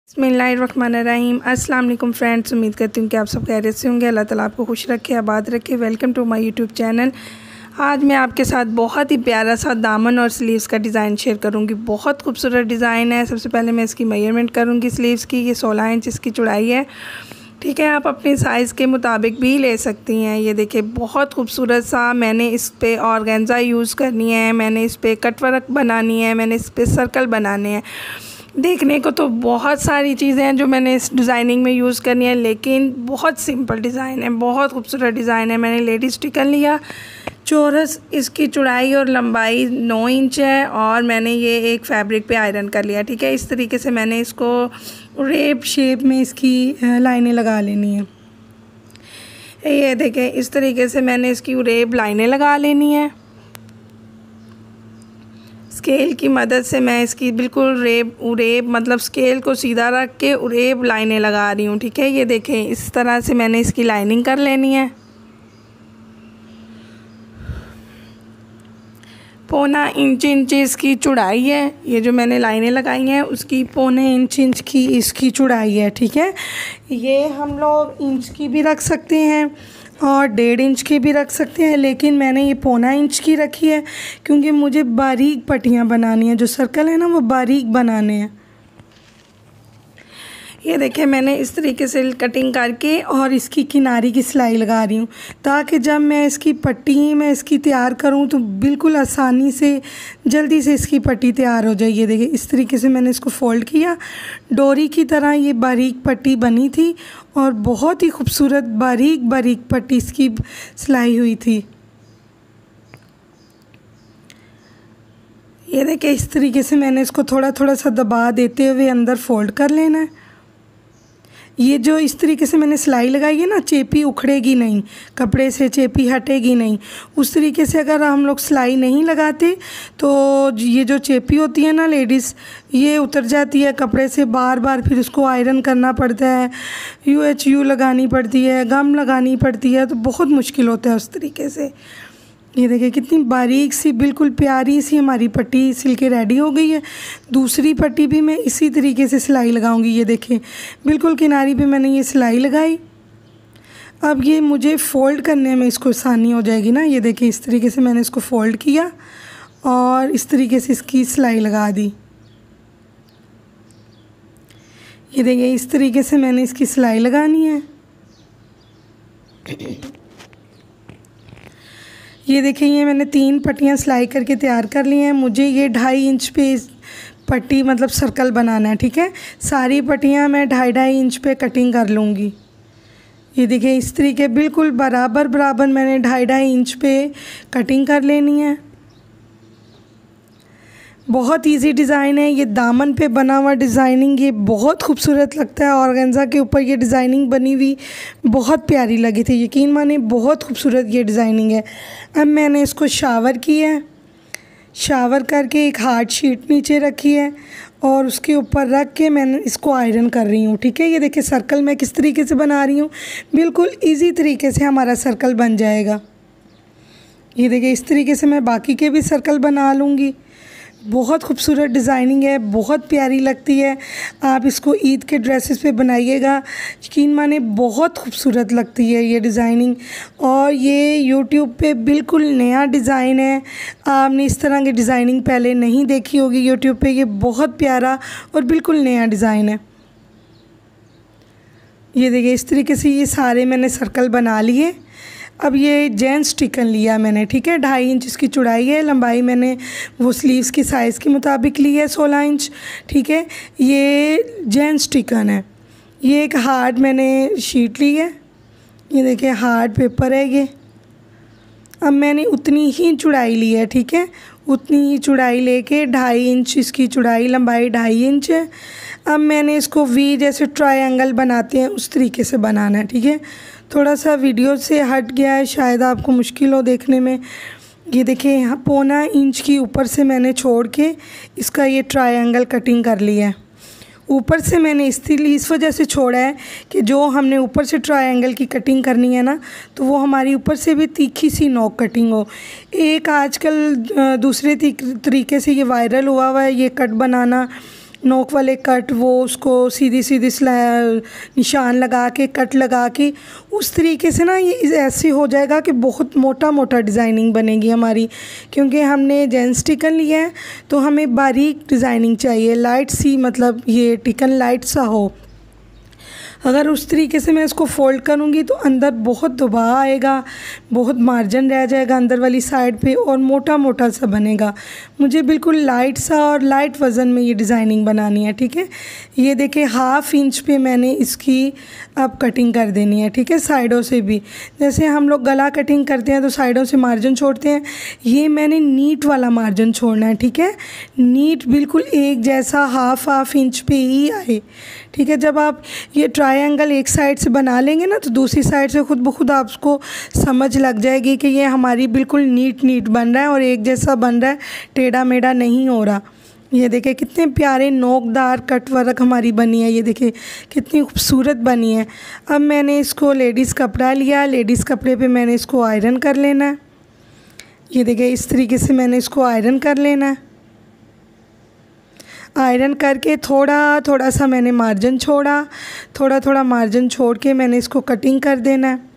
बिस्मिल्लाहिर्रहमानिर्रहीम। अस्सलाम वालेकुम फ्रेंड्स, उम्मीद करती हूँ कि आप सब खैरियत से होंगे। अल्लाह ताला आपको खुश रखे, आबाद रखे। Welcome to my YouTube channel. आज मैं आपके साथ बहुत ही प्यारा सा दामन और स्लीव्स का डिज़ाइन शेयर करूँगी। बहुत खूबसूरत डिज़ाइन है। सबसे पहले मैं इसकी मेजरमेंट करूँगी स्लीव्स की। ये 16 इंच इसकी चौड़ाई है, ठीक है। आप अपने साइज़ के मुताबिक भी ले सकती हैं। ये देखिए बहुत खूबसूरत सा मैंने इस पे ऑर्गेन्जा यूज़ करनी है, मैंने इस पे कट वर्क बनानी है, मैंने इस पे सर्कल बनाने हैं। देखने को तो बहुत सारी चीज़ें हैं जो मैंने इस डिज़ाइनिंग में यूज़ करनी है, लेकिन बहुत सिंपल डिज़ाइन है, बहुत खूबसूरत डिज़ाइन है। मैंने लेडीज़ टिकन लिया, चौरस इसकी चौड़ाई और लंबाई 9 इंच है, और मैंने ये एक फैब्रिक पे आयरन कर लिया, ठीक है। इस तरीके से मैंने इसको रेप शेप में इसकी लाइनें लगा लेनी है। ये देखें, इस तरीके से मैंने इसकी रेप लाइनें लगा लेनी है। स्केल की मदद से मैं इसकी बिल्कुल रेप मतलब स्केल को सीधा रख के रेप लाइनें लगा रही हूँ, ठीक है। ये देखें, इस तरह से मैंने इसकी लाइनिंग कर लेनी है। पौना इंच इसकी चौड़ाई है। ये जो मैंने लाइनें लगाई हैं उसकी पौने इंच की इसकी चौड़ाई है, ठीक है। ये हम लोग इंच की भी रख सकते हैं और 1.5 इंच की भी रख सकते हैं, लेकिन मैंने ये पौना इंच की रखी है क्योंकि मुझे बारीक पट्टियाँ बनानी है। जो सर्कल है ना वो बारीक बनाने हैं। ये देखिए, मैंने इस तरीके से कटिंग करके और इसकी किनारी की सिलाई लगा रही हूँ, ताकि जब मैं इसकी पट्टी तैयार करूँ तो बिल्कुल आसानी से जल्दी से इसकी पट्टी तैयार हो जाए। ये देखिए, इस तरीके से मैंने इसको फ़ोल्ड किया। डोरी की तरह ये बारीक पट्टी बनी थी और बहुत ही खूबसूरत बारीक बारीक पट्टी इसकी सिलाई हुई थी। ये देखिए, इस तरीके से मैंने इसको थोड़ा थोड़ा सा दबा देते हुए अंदर फ़ोल्ड कर लेना है। ये जो इस तरीके से मैंने सिलाई लगाई है ना, चेपी उखड़ेगी नहीं, कपड़े से चेपी हटेगी नहीं। उस तरीके से अगर हम लोग सिलाई नहीं लगाते तो ये जो चेपी होती है ना लेडीज़, ये उतर जाती है कपड़े से। बार बार फिर उसको आयरन करना पड़ता है, UHU लगानी पड़ती है, गम लगानी पड़ती है, तो बहुत मुश्किल होता है उस तरीके से। ये देखिए, कितनी बारीक सी बिल्कुल प्यारी सी हमारी पट्टी सिल के रेडी हो गई है। दूसरी पट्टी भी मैं इसी तरीके से सिलाई लगाऊंगी। ये देखिए, बिल्कुल किनारी पे मैंने ये सिलाई लगाई। अब ये मुझे फ़ोल्ड करने में इसको आसानी हो जाएगी ना। ये देखिए, इस तरीके से मैंने इसको फ़ोल्ड किया और इस तरीके से इसकी सिलाई लगा दी। ये देखिए, इस तरीके से मैंने इसकी सिलाई लगानी है। ये देखिए, ये मैंने 3 पट्टियाँ सिलाई करके तैयार कर ली हैं। मुझे ये 2.5 इंच पे पट्टी मतलब सर्कल बनाना है, ठीक है। सारी पट्टियाँ मैं 2.5 इंच पे कटिंग कर लूँगी। ये देखिए, इस तरीके बिल्कुल बराबर बराबर मैंने 2.5 इंच पे कटिंग कर लेनी है। बहुत इजी डिज़ाइन है। ये दामन पे बना हुआ डिज़ाइनिंग ये बहुत खूबसूरत लगता है। ऑर्गेन्जा के ऊपर ये डिज़ाइनिंग बनी हुई बहुत प्यारी लगी थी, यकीन माने बहुत खूबसूरत ये डिज़ाइनिंग है। अब मैंने इसको शावर किया है। शावर करके एक हार्ड शीट नीचे रखी है और उसके ऊपर रख के मैंने इसको आयरन कर रही हूँ, ठीक है। ये देखिए, सर्कल मैं किस तरीके से बना रही हूँ, बिल्कुल ईजी तरीके से हमारा सर्कल बन जाएगा। ये देखिए, इस तरीके से मैं बाकी के भी सर्कल बना लूँगी। बहुत खूबसूरत डिज़ाइनिंग है, बहुत प्यारी लगती है। आप इसको ईद के ड्रेसेस पे बनाइएगा, यकीन माने बहुत खूबसूरत लगती है ये डिज़ाइनिंग। और ये यूट्यूब पे बिल्कुल नया डिज़ाइन है। आपने इस तरह की डिज़ाइनिंग पहले नहीं देखी होगी यूट्यूब पे। ये बहुत प्यारा और बिल्कुल नया डिज़ाइन है। ये देखिए, इस तरीके से ये सारे मैंने सर्कल बना लिए। अब ये जेंट्स टिकन लिया मैंने, ठीक है। 2.5 इंच इसकी चौड़ाई है, लंबाई मैंने वो स्लीव्स की साइज़ के मुताबिक ली है 16 इंच, ठीक है। ये जेंट्स टिकन है। ये एक हार्ड मैंने शीट ली है। ये देखिए, हार्ड पेपर है ये। अब मैंने उतनी ही चौड़ाई ली है, ठीक है। उतनी ही चौड़ाई लेके 2.5 इंच इसकी चौड़ाई, लंबाई 2.5 इंच है। अब मैंने इसको वी जैसे ट्रायंगल बनाते हैं उस तरीके से बनाना है, ठीक है। थोड़ा सा वीडियो से हट गया है, शायद आपको मुश्किल हो देखने में। ये देखिए, यहाँ पौना इंच की ऊपर से मैंने छोड़ के इसका ये ट्रायंगल कटिंग कर लिया है। ऊपर से मैंने इस वजह से छोड़ा है कि जो हमने ऊपर से ट्रायंगल की कटिंग करनी है ना, तो वो हमारी ऊपर से भी तीखी सी नोक कटिंग हो। एक आजकल दूसरे तरीके से ये वायरल हुआ है ये कट बनाना, नोक वाले कट, वो उसको सीधी सीधी निशान लगा के कट लगा के उस तरीके से ना ये ऐसे हो जाएगा कि बहुत मोटा मोटा डिज़ाइनिंग बनेगी हमारी। क्योंकि हमने जेंट्स टिकन लिया है तो हमें बारीक डिज़ाइनिंग चाहिए, लाइट सी, मतलब ये टिकन लाइट सा हो। अगर उस तरीके से मैं इसको फ़ोल्ड करूँगी तो अंदर बहुत दबाव आएगा, बहुत मार्जिन रह जाएगा अंदर वाली साइड पे और मोटा मोटा सा बनेगा। मुझे बिल्कुल लाइट सा और लाइट वज़न में ये डिज़ाइनिंग बनानी है, ठीक है। ये देखिए 1/2 इंच पे मैंने इसकी अब कटिंग कर देनी है, ठीक है। साइडों से भी जैसे हम लोग गला कटिंग करते हैं तो साइडों से मार्जिन छोड़ते हैं, ये मैंने नीट वाला मार्जिन छोड़ना है, ठीक है। नीट बिल्कुल एक जैसा 1/2 इंच पे ही आए, ठीक है। जब आप ये ट्रायंगल एक साइड से बना लेंगे ना तो दूसरी साइड से खुद ब खुद आपको समझ लग जाएगी कि ये हमारी बिल्कुल नीट बन रहा है और एक जैसा बन रहा है, टेढ़ा मेढ़ा नहीं हो रहा। ये देखिए कितने प्यारे नोकदार कट वर्क हमारी बनी है, ये देखिए कितनी खूबसूरत बनी है। अब मैंने इसको लेडीज़ कपड़ा लिया, लेडीज़ कपड़े पे मैंने इसको आयरन कर लेना है। ये देखिए इस तरीके से मैंने इसको आयरन कर लेना है। आयरन करके थोड़ा थोड़ा सा मैंने मार्जिन छोड़ा, थोड़ा थोड़ा मार्जिन छोड़ के मैंने इसको कटिंग कर देना है।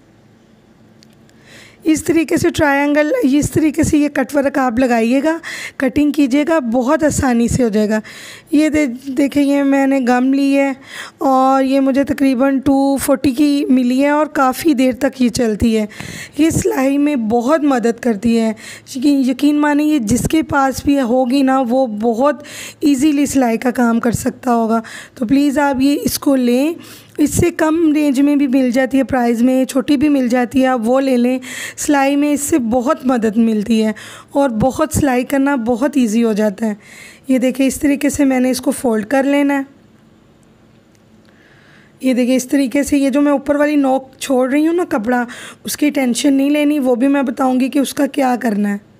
इस तरीके से ट्रायंगल, इस तरीके से ये कट वर्क आप लगाइएगा, कटिंग कीजिएगा, बहुत आसानी से हो जाएगा। ये देखिए ये मैंने गम ली है और ये मुझे तकरीबन 240 की मिली है और काफ़ी देर तक ये चलती है। ये सिलाई में बहुत मदद करती है, यकीन मानिए ये जिसके पास भी होगी ना वो बहुत इजीली सिलाई का काम कर सकता होगा। तो प्लीज़ आप ये इसको लें, इससे कम रेंज में भी मिल जाती है, प्राइस में छोटी भी मिल जाती है, आप वो ले लें। सिलाई में इससे बहुत मदद मिलती है और बहुत सिलाई करना बहुत इजी हो जाता है। ये देखिए इस तरीके से मैंने इसको फ़ोल्ड कर लेना है। ये देखिए इस तरीके से, ये जो मैं ऊपर वाली नोक छोड़ रही हूँ ना कपड़ा, उसकी टेंशन नहीं लेनी, वो भी मैं बताऊँगी कि उसका क्या करना है।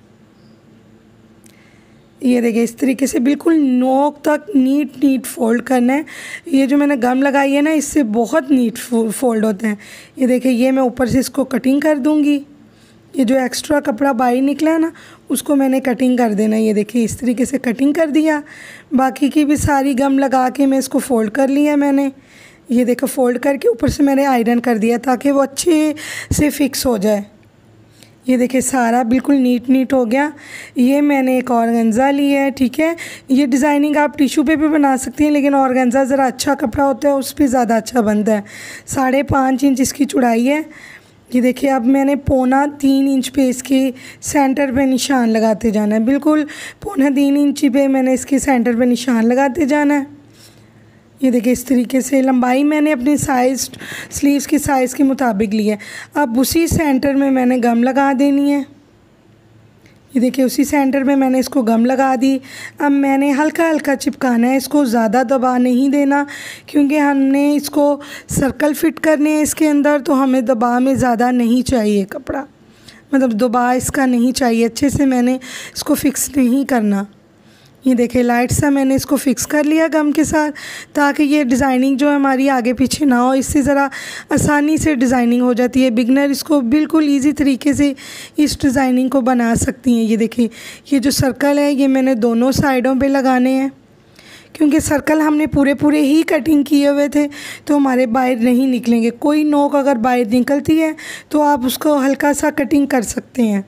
ये देखिए इस तरीके से बिल्कुल नोक तक नीट फ़ोल्ड करना है। ये जो मैंने गम लगाई है ना इससे बहुत नीट फ़ोल्ड होते हैं। ये देखिए ये मैं ऊपर से इसको कटिंग कर दूँगी, ये जो एक्स्ट्रा कपड़ा बाहर निकला है ना उसको मैंने कटिंग कर देना है। ये देखिए इस तरीके से कटिंग कर दिया, बाकी की भी सारी गम लगा के मैं इसको फ़ोल्ड कर लिया मैंने। ये देखो फ़ोल्ड करके ऊपर से मैंने आयरन कर दिया ताकि वो अच्छे से फ़िक्स हो जाए। ये देखिए सारा बिल्कुल नीट हो गया। ये मैंने एक ऑर्गेन्जा लिया है, ठीक है। ये डिज़ाइनिंग आप टिशू पे भी बना सकती हैं, लेकिन ऑर्गेन्जा ज़रा अच्छा कपड़ा होता है, उस पर ज़्यादा अच्छा बनता है। 5.5 इंच इसकी चौड़ाई है। ये देखिए अब मैंने 2.25 इंच पे इसके सेंटर पे निशान लगाते जाना है, बिल्कुल 2.25 इंच पे मैंने इसके सेंटर पे निशान लगाते जाना है। ये देखिए इस तरीके से लंबाई मैंने अपनी साइज़, स्लीव्स की साइज़ के मुताबिक ली है। अब उसी सेंटर में मैंने गम लगा देनी है। ये देखिए उसी सेंटर में मैंने इसको गम लगा दी। अब मैंने हल्का हल्का चिपकाना है, इसको ज़्यादा दबा नहीं देना क्योंकि हमने इसको सर्कल फिट करने हैं इसके अंदर, तो हमें दबा में ज़्यादा नहीं चाहिए कपड़ा, मतलब दबा इसका नहीं चाहिए, अच्छे से मैंने इसको फ़िक्स नहीं करना। ये देखिए लाइट सा मैंने इसको फ़िक्स कर लिया गम के साथ ताकि ये डिज़ाइनिंग जो है हमारी आगे पीछे ना हो, इससे ज़रा आसानी से डिज़ाइनिंग हो जाती है। बिगनर इसको बिल्कुल इजी तरीके से इस डिज़ाइनिंग को बना सकती हैं। ये देखिए ये जो सर्कल है ये मैंने दोनों साइडों पे लगाने हैं क्योंकि सर्कल हमने पूरे ही कटिंग किए हुए थे तो हमारे बाहर नहीं निकलेंगे। कोई नोक अगर बाहर निकलती है तो आप उसको हल्का सा कटिंग कर सकते हैं।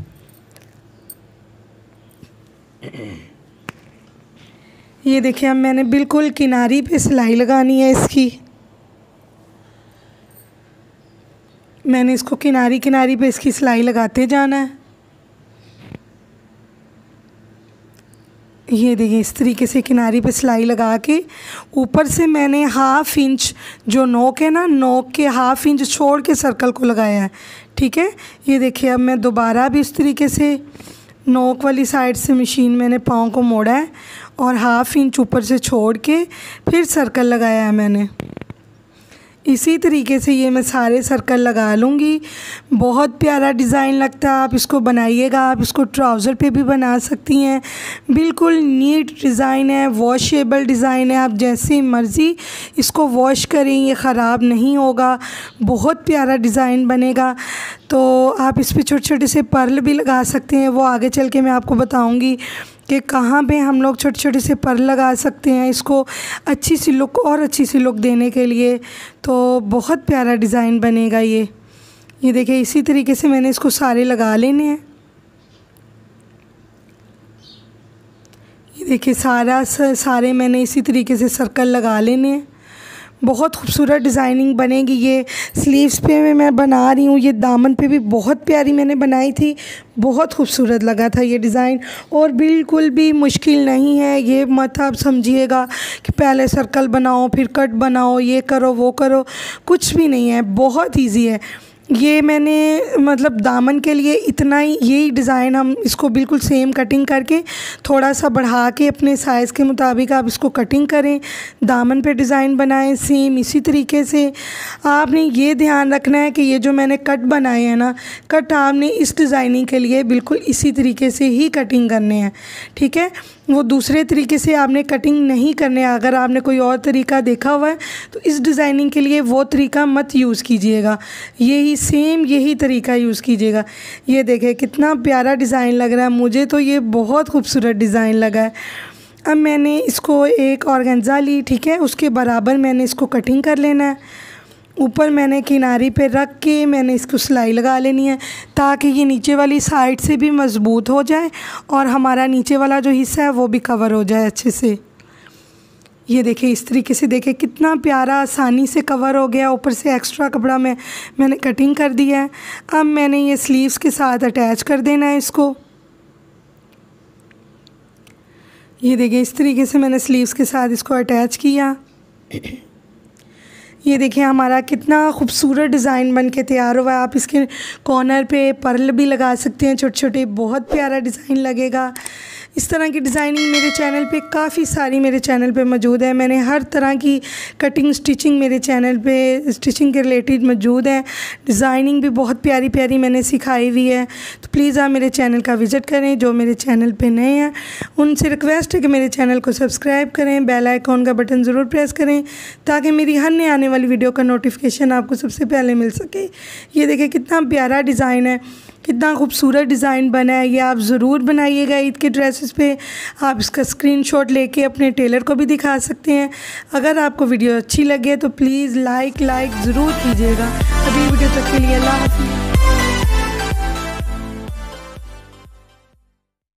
ये देखिए अब मैंने बिल्कुल किनारी पे सिलाई लगानी है इसकी। मैंने इसको किनारी पे इसकी सिलाई लगाते जाना है। ये देखिए इस तरीके से किनारी पे सिलाई लगा के ऊपर से मैंने 1/2 इंच जो नोक है ना, नोक के 1/2 इंच छोड़ के सर्कल को लगाया है, ठीक है। ये देखिए अब मैं दोबारा भी इस तरीके से नोक वाली साइड से मशीन मैंने पाँव को मोड़ा है और 1/2 इंच ऊपर से छोड़ के फिर सर्कल लगाया है मैंने। इसी तरीके से ये मैं सारे सर्कल लगा लूँगी। बहुत प्यारा डिज़ाइन लगता है, आप इसको बनाइएगा। आप इसको ट्राउज़र पे भी बना सकती हैं, बिल्कुल नीट डिज़ाइन है, वॉशेबल डिज़ाइन है। आप जैसे मर्ज़ी इसको वॉश करें ये ख़राब नहीं होगा, बहुत प्यारा डिज़ाइन बनेगा। तो आप इस पर छोटे छोटे से पर्ल भी लगा सकते हैं, वो आगे चल के मैं आपको बताऊँगी कि कहाँ पे हम लोग छोटे छोटे से पर लगा सकते हैं इसको अच्छी सी लुक और अच्छी सी लुक देने के लिए। तो बहुत प्यारा डिज़ाइन बनेगा ये देखिए, इसी तरीके से मैंने इसको सारे लगा लेने हैं। ये देखिए सारे मैंने इसी तरीके से सर्कल लगा लेने हैं। बहुत खूबसूरत डिज़ाइनिंग बनेगी। ये स्लीव्स पे मैं बना रही हूँ, ये दामन पे भी बहुत प्यारी मैंने बनाई थी, बहुत खूबसूरत लगा था ये डिज़ाइन और बिल्कुल भी मुश्किल नहीं है। ये मत आप समझिएगा कि पहले सर्कल बनाओ फिर कट बनाओ, ये करो वो करो, कुछ भी नहीं है, बहुत ईजी है। ये मैंने मतलब दामन के लिए इतना ही, यही डिज़ाइन हम इसको बिल्कुल सेम कटिंग करके थोड़ा सा बढ़ा के अपने साइज़ के मुताबिक आप इसको कटिंग करें, दामन पे डिज़ाइन बनाएं सेम इसी तरीके से। आपने ये ध्यान रखना है कि ये जो मैंने कट बनाए हैं ना, कट आपने इस डिज़ाइनिंग के लिए बिल्कुल इसी तरीके से ही कटिंग करने हैं, ठीक है। वो दूसरे तरीके से आपने कटिंग नहीं करने। अगर आपने कोई और तरीका देखा हुआ है तो इस डिज़ाइनिंग के लिए वो तरीका मत यूज़ कीजिएगा, यही तरीका यूज़ कीजिएगा। ये देखिए कितना प्यारा डिज़ाइन लग रहा है, मुझे तो ये बहुत खूबसूरत डिज़ाइन लगा है। अब मैंने इसको एक ऑर्गेन्जा ली, ठीक है, उसके बराबर मैंने इसको कटिंग कर लेना है। ऊपर मैंने किनारी पे रख के मैंने इसको सिलाई लगा लेनी है ताकि ये नीचे वाली साइड से भी मज़बूत हो जाए और हमारा नीचे वाला जो हिस्सा है वो भी कवर हो जाए अच्छे से। ये देखिए इस तरीके से, देखिए कितना प्यारा आसानी से कवर हो गया। ऊपर से एक्स्ट्रा कपड़ा मैंने कटिंग कर दिया है। अब मैंने ये स्लीव्स के साथ अटैच कर देना है इसको। ये देखिए इस तरीके से मैंने स्लीव्स के साथ इसको अटैच किया। ये देखिए हमारा कितना खूबसूरत डिज़ाइन बन के तैयार हुआ है। आप इसके कॉर्नर पे पर्ल भी लगा सकते हैं छोटे छोटे, बहुत प्यारा डिज़ाइन लगेगा। इस तरह की डिज़ाइनिंग मेरे चैनल पे काफ़ी सारी मेरे चैनल पे मौजूद है। मैंने हर तरह की कटिंग स्टिचिंग मेरे चैनल पे स्टिचिंग के रिलेटेड मौजूद है। डिज़ाइनिंग भी बहुत प्यारी प्यारी मैंने सिखाई हुई है। तो प्लीज़ आप मेरे चैनल का विज़िट करें। जो मेरे चैनल पे नए हैं उनसे रिक्वेस्ट है कि मेरे चैनल को सब्सक्राइब करें, बेल आइकॉन का बटन ज़रूर प्रेस करें ताकि मेरी हर नई आने वाली वीडियो का नोटिफिकेशन आपको सबसे पहले मिल सके। ये देखिए कितना प्यारा डिज़ाइन है, कितना खूबसूरत डिज़ाइन बना है। ये आप ज़रूर बनाइएगा ईद के ड्रेसेस पे। आप इसका स्क्रीनशॉट लेके अपने टेलर को भी दिखा सकते हैं। अगर आपको वीडियो अच्छी लगे तो प्लीज़ लाइक ज़रूर कीजिएगा। अगली वीडियो तक के लिए अल्लाह हाफ़िज़।